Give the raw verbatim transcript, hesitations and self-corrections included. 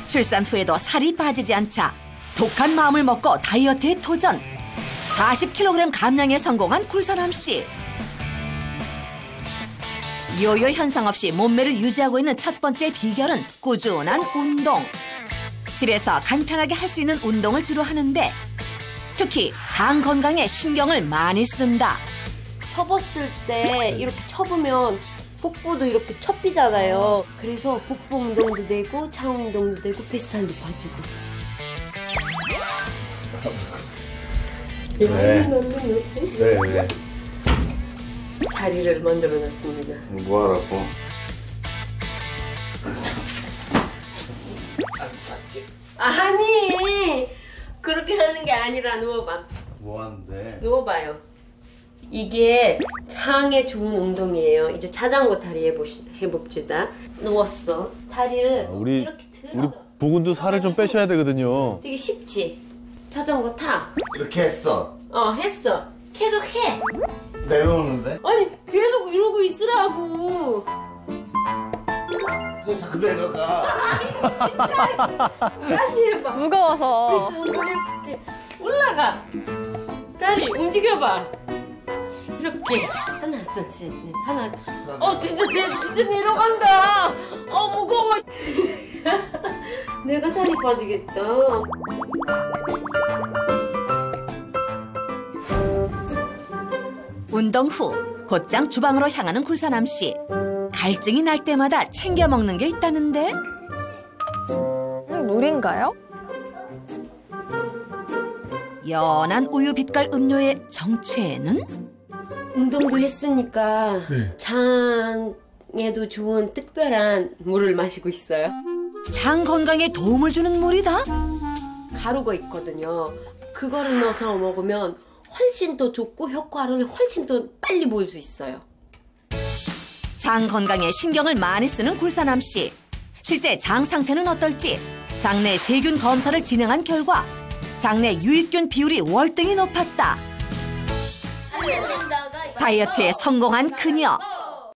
출산 후에도 살이 빠지지 않자 독한 마음을 먹고 다이어트에 도전. 사십 킬로그램 감량에 성공한 굴사람 씨. 요요 현상 없이 몸매를 유지하고 있는 첫 번째 비결은 꾸준한 운동. 집에서 간편하게 할 수 있는 운동을 주로 하는데 특히 장 건강에 신경을 많이 쓴다. 접었을 때 이렇게 접으면 복부도 이렇게 접히잖아요. 그래서 복부 운동도 되고 장 운동도 되고 뱃살도 빠지고. 네. 네, 네. 자리를 만들어 놨습니다. 뭐하라고? 아니 그렇게 하는 게 아니라 누워봐. 뭐하는데? 누워봐요. 이게 장에 좋은 운동이에요. 이제 자전거 다리 해보시, 해봅시다. 누웠어. 다리를 아, 우리, 이렇게 들어. 우리 부군도 살을 좀 빼셔야 되거든요. 되게 쉽지? 자전거 타. 이렇게 했어. 어 했어. 계속 해. 내려오는데? 아니 계속 이러고 있으라고. 저 자꾸 내려가. 다시 해봐. 무거워서. 한번 해볼게. 올라가. 다리 움직여봐. 이렇게 하나 둘셋 넷 하나. 어 진짜 내, 진짜 내려간다. 어 무거워. 내가 살이 빠지겠다. 운동 후 곧장 주방으로 향하는 굴사남 씨. 갈증이 날 때마다 챙겨 먹는 게 있다는데. 그냥 물인가요? 연한 우유 빛깔 음료의 정체는? 운동도 했으니까 네. 장에도 좋은 특별한 물을 마시고 있어요. 장 건강에 도움을 주는 물이다? 가루가 있거든요. 그거를 넣어서 먹으면 훨씬 더 좋고 효과를 훨씬 더 빨리 볼 수 있어요. 장 건강에 신경을 많이 쓰는 굴사남 씨. 실제 장 상태는 어떨지 장내 세균 검사를 진행한 결과 장내 유익균 비율이 월등히 높았다. 다이어트에 성공한 그녀.